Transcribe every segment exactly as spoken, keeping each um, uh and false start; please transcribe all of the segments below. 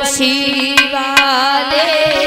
बंसी वाले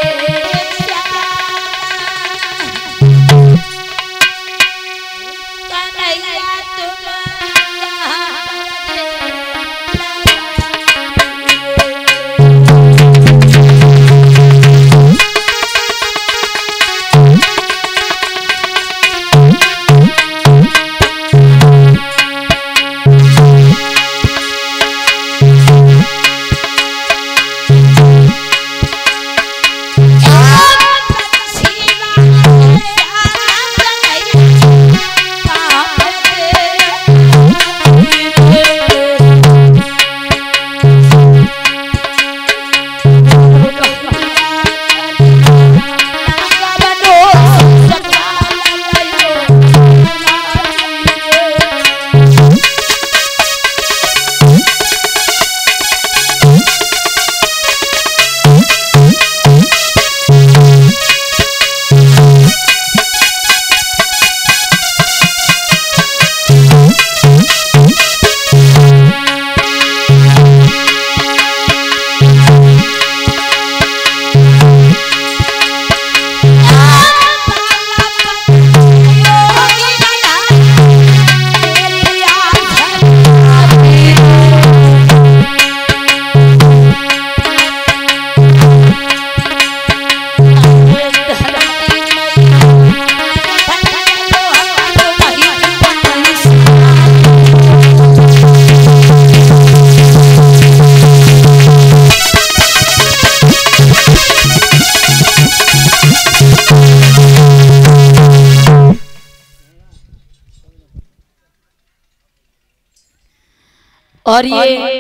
और ये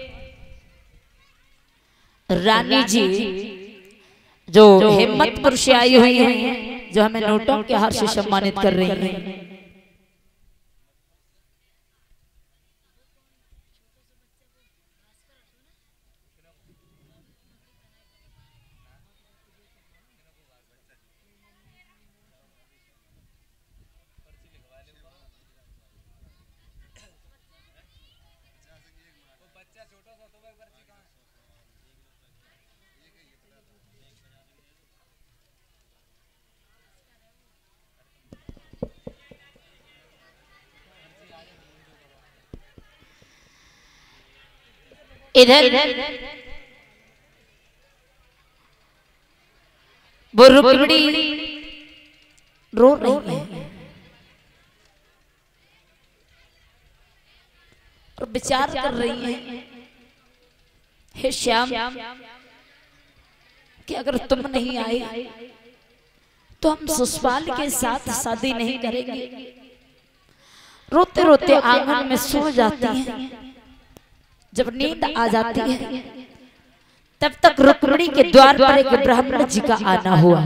रानी जी जो हिम्मतपुर से आई हुई हैं, जो हमें नोटों के हार से सम्मानित कर रही हैं। इधर वो रुक्मिणी रो रही है और विचार कर रही है, हे श्याम कि अगर तुम नहीं आए तो हम सुषपाल के साथ शादी नहीं करेंगे। रोते रोते आंगन में सो जाती हैं। जब नींद आ जाती है तब तक रुक्मिणी के द्वार पर एक ब्राह्मण जी का आना हुआ।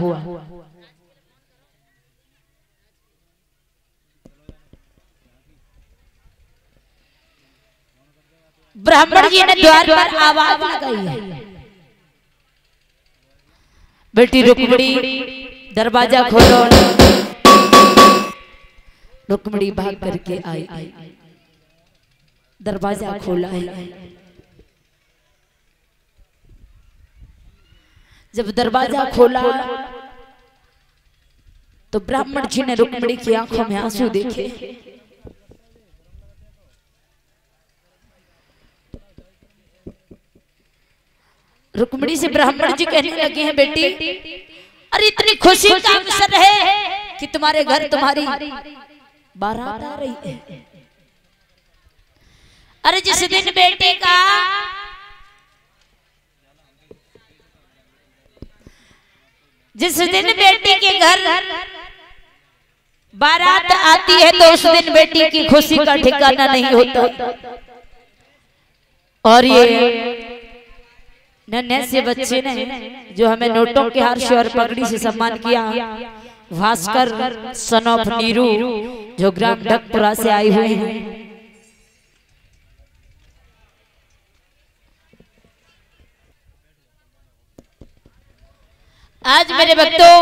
ब्राह्मण जी ने द्वार पर आवाज लगाई है, बेटी रुक्मिणी दरवाजा खोलो। रुक्मिणी भाग करके आई, दरवाजा खोला है। जब दरवाजा खोला तो ब्राह्मण जी ने रुक्मिणी की आंखों में आंसू देखे। रुक्मिणी से ब्राह्मण जी कहने लगे हैं, बेटी अरे इतनी खुशी का अवसर है कि तुम्हारे घर तुम्हारी बारात आ रही है। अरे जिस दिन बेटे का जिस दिन बेटे के घर बारात आती है तो उस दिन बेटी की खुशी का ठिकाना नहीं होता। और ये नन्हे से बच्चे ने जो हमें नोटों के हार से और पगड़ी से सम्मान किया, भास्कर सन ऑफ नीरू जो ग्राम ढकपुरा से आए हुए हैं। आज मेरे भक्तों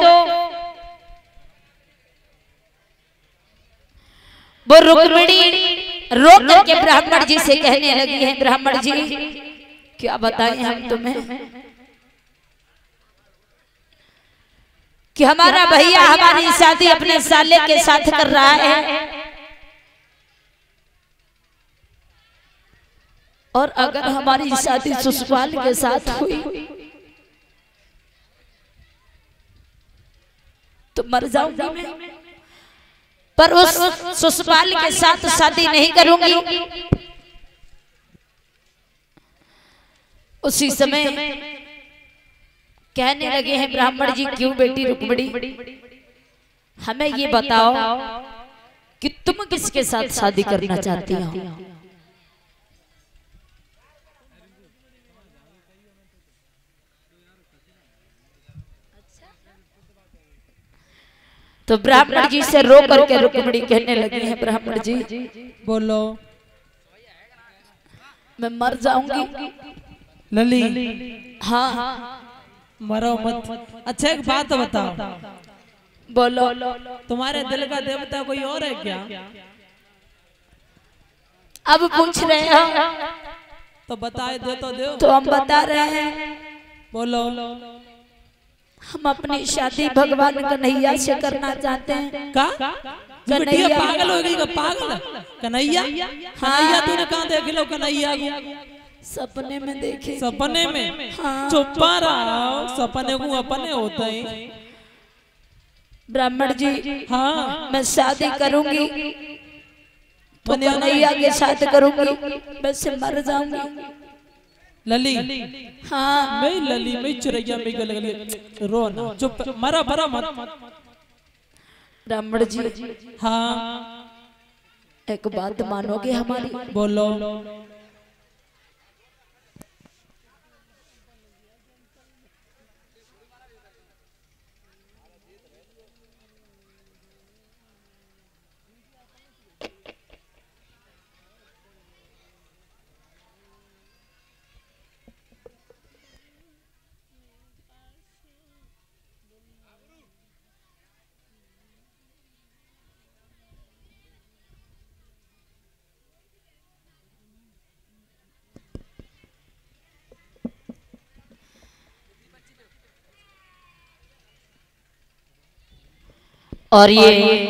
वो रुक्मिणी रो करके ब्राह्मण जी से कहने लगी है, ब्राह्मण जी क्या बताएं हम तुम्हें कि हमारा भैया हमारी शादी अपने साले के साथ कर रहा है, और अगर हमारी शादी ससुराल के साथ हुई तो मर जाऊंगी मैं, पर उस ससुराल के साथ शादी नहीं करूंगी। उसी समय कहने लगे हैं ब्राह्मण जी, क्यों बेटी रुक्मिणी, हमें ये बताओ कि तुम किसके साथ शादी करना चाहती हो। तो ब्राह्मण जी से रो करके रुक्मिणी कहने लगी है, ब्राह्मण जी बोलो। मैं मर जाऊंगी। लली हाँ मरो मत। अच्छा एक बात बताओ, बोलो। तुम्हारे दिल का देवता कोई और है क्या? अब पूछ रहे हो तो बताए दे तो दो। तो हम बता रहे हैं, बोलो। हम अपनी शादी भगवान कन्हैया से करना चाहते हैं। का कन्हैया पागल हो गई का? पागल कन्हैया? कन्हैया तूने कहाँ देख लो कन्हैया को? सपने में देखे। सपने में? हाँ। चुप्पा रहो, सपने को अपने होते हैं। ब्राह्मण जी हाँ मैं शादी करूंगी तो कन्हैया के साथ करूंगी, वैसे मर जाऊंगी। लली हाँ मैं लली मैं चुरैया में गल गल रो ना, चुप मरा मरा मत। ब्राह्मण जी हाँ एक बात मानोगे हमारी? बोलो। और ये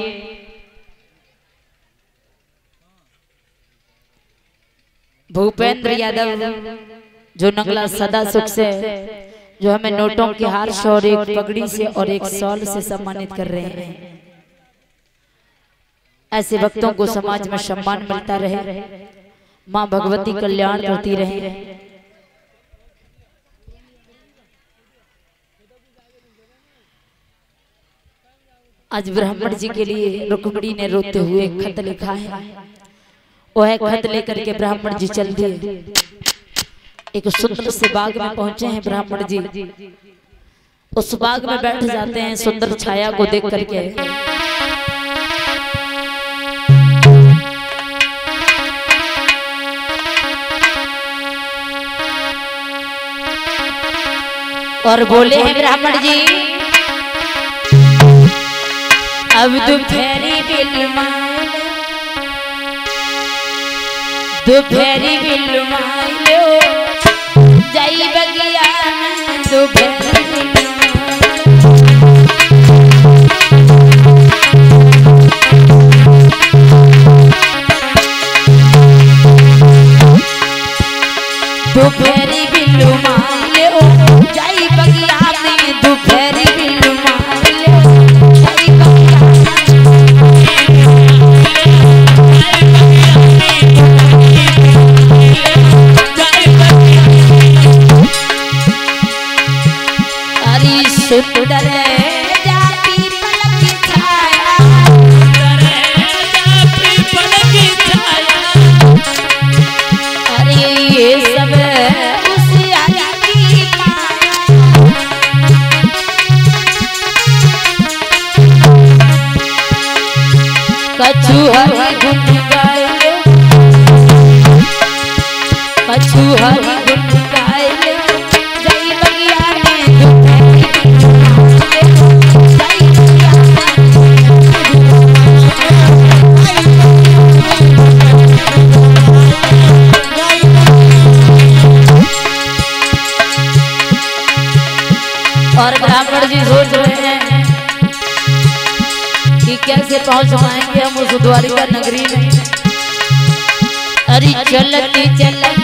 भूपेंद्र यादव जो नगला सदा सुख से जो हमें नोटों के हार से और एक पगड़ी से और एक शॉल से सम्मानित कर रहे हैं। ऐसे भक्तों को समाज में सम्मान मिलता रहे, मां भगवती कल्याण करती रहे। आज ब्राह्मण जी के लिए रुक्मिणी ने रोते हुए खत लिखा है। वह खत लेकर के ब्राह्मण जी चल दिए। एक सुंदर से बाग में पहुंचे हैं ब्राह्मण जी। उस बाग में बैठ जाते हैं सुंदर छाया को देख करके। और बोले हैं ब्राह्मण जी, अब दोपहरी बिल दोपहरी बिल मारो जाई बगिया में दोपहरी दोपहरी बिल मारो जाई बगिया में दोपहरी बिल मारो जाई बगिया सुंदर जाती पलक छाया, जाती पलक छाया। अरे ये सब उस आली की माया। कछु हरी गुन गाए, कछु हरी गुन गाए जय बगिया में दोपहरी कैसे पहुंच पाएंगे हम उस द्वारिका नगरी में। अरे चलती चल